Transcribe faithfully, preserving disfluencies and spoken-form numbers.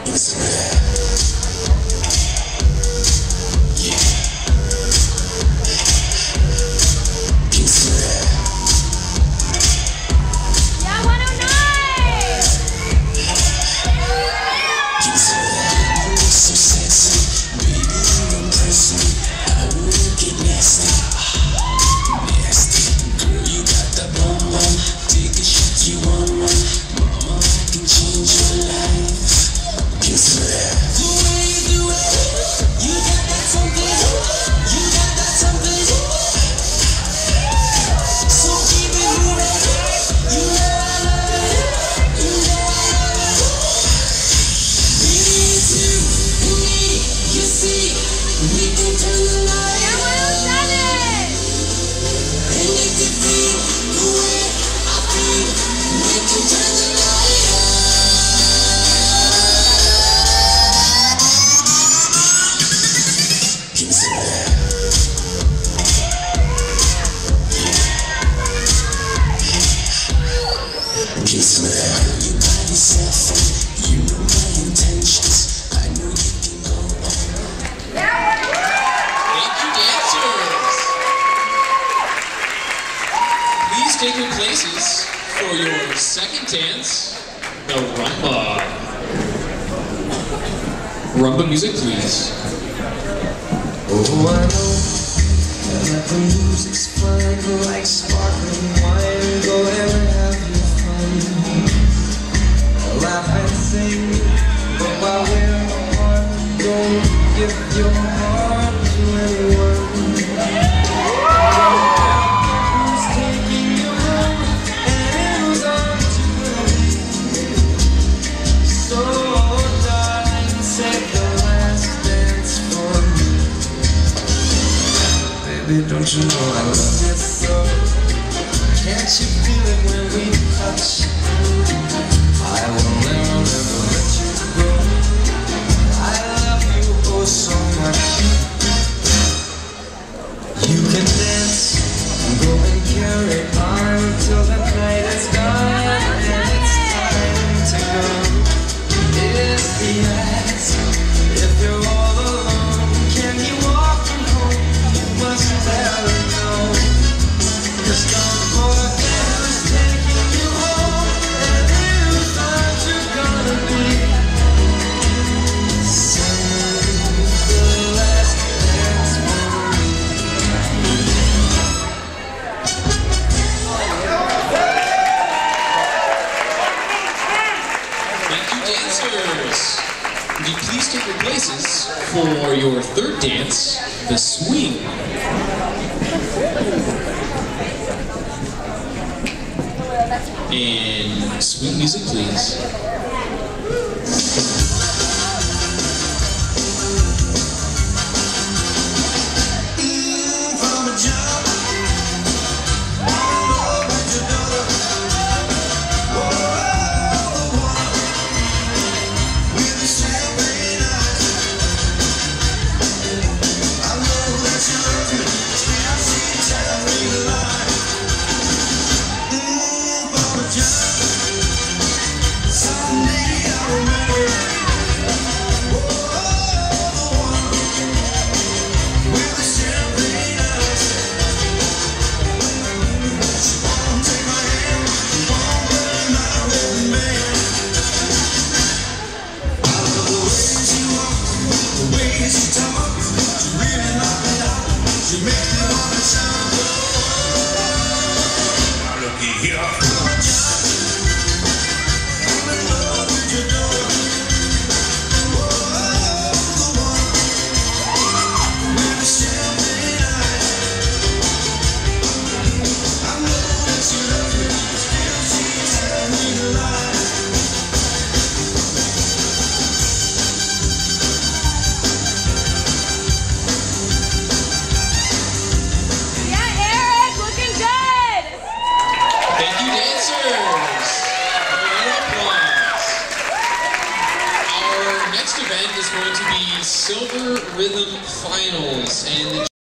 Take your places for your second dance, the rumba. Rumba music, please. Oh, I know that the music's fine, like sparkling wine. Go ahead and have your fun, laugh and sing, but while we're apart, don't give your heart to anyone. Don't you know I love you so? Can't you feel it when we touch? I will never, never let you go. I love you oh so much. You can dance and go and carry on till the night is gone and it's time to go. Is the answer if you're all alone? Can you walk from home? Must never know. Just don't forget who's taking you home, and who thought you're gonna be. Sing the last dance for me. Thank you, dancers. Would you please take your places for your third dance, the swing. And swing music, please. Is going to be Silver Rhythm Finals, and the